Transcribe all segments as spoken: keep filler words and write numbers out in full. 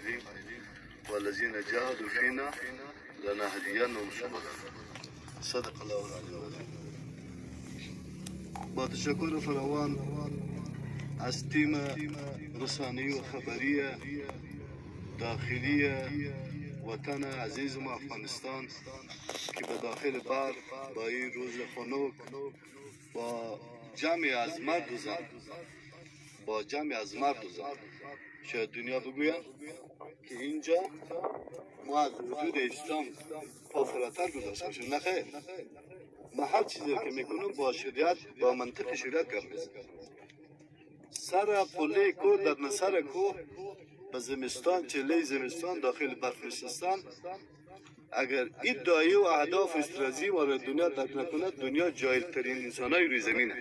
والذين جاهدوا فينا لنهدينهم سبلنا. صدق الله العظیم. با تشکر فراوان از تیم رسانه‌ای و خبری داخلی وطن عزیز ما افغانستان که به داخل بر با این روز خنک با جمعی از مرد و زن با جمعی از مرد و زن شاید دنیا بگویم که اینجا ما از وجود اسلام پا فراتر گذاشته باشیم. نه خیر، ما هر چیزی که میکنم با شریعت با منطق شریعت کار میکنم. سر پله کوه در نسر کوه به زمستان چله زمستان داخل برف نشستن، اگر این دایه و اهداف استراتژی وارد دنیا درک نکند دنیا جاهل ترین انسانای روی زمینه.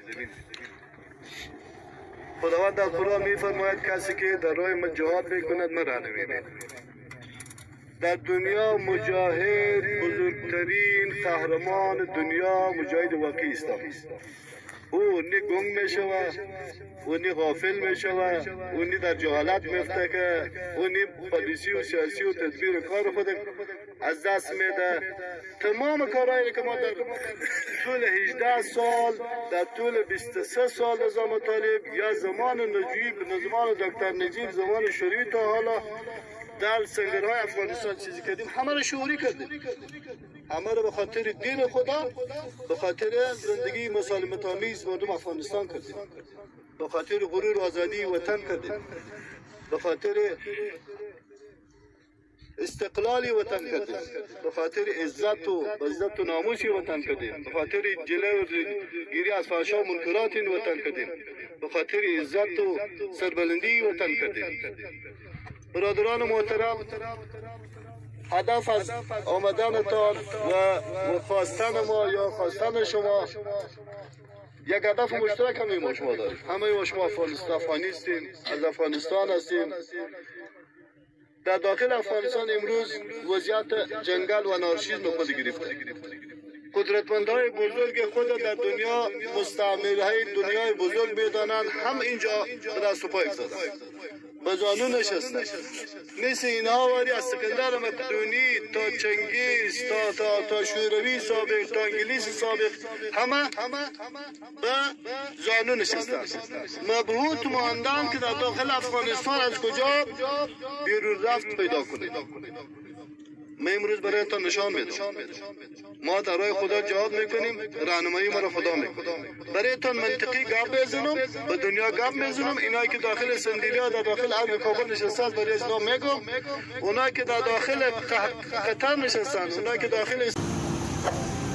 خداوند در قرآن میفرماید کسی که در راه من جهاد میکند من راه نمیبیند. در دنیا مجاهد بزرگترین قهرمان دنیا مجاهد واقعی اسلام است. او نی گنگ می شود، او نی غافل می شود، او نی در جهالت میفته که او نی پالیسی و سیاسی و تدبیر کار خود از دست میده. تمام کارهایی که ما در طول هجده سال در طول بیست و سه سال نظام طالب یا زمان نجیب زمان دکتر نجیب زمان شوروی تا حالا در سنگرهای افغانستان چیزی کردیم همه رو شعوری کردیم، همه رو به خاطر دین خدا به خاطر زندگی مسالمت آمیز مردم افغانستان کردیم، به خاطر غرور و آزادی وطن کردیم، به خاطر استقلالی وطن کردیم، به خاطر عزت و عزت و ناموسی وطن کردیم، به خاطر جلوه و گیری از فحشا و منکرات وطن کردیم، به خاطر عزت و سربلندی وطن کردیم. برادران محترم، هدف از آمدنتان و خواستن ما یا خواستن شما یک هدف مشترک همه ما شما داریم. همه ما شما افغانی هستیم، از افغانستان هستیم. در داخل افغانستان امروز وضعیت جنگل و انارشیسم خود گرفته. قدرتمندهای بزرگ خود در دنیا مستعمرهای دنیای بزرگ میدانند، هم اینجا به دست و پا افتادن، به زانو نشستن. مثل اینها واری از سکندر مقدونی تا چنگیز تا تا تا شوروی سابق تا انگلیس سابق همه به زانو نشستن، مبهوت ماندن که در داخل افغانستان از کجا بیرون رفت پیدا کنید. ما امروز برایتان نشان میدم ما در راه خدا جهاد میکنیم، راهنمایی ما را خدا میکنه. برایتان منطقی گپ بزنم، به دنیا گپ میزنم. اینایی که داخل سندیلیا در داخل ارگ کابل نشستن برای اسلام میگم، اونایی که در داخل قطر نشستن، اونایی که داخل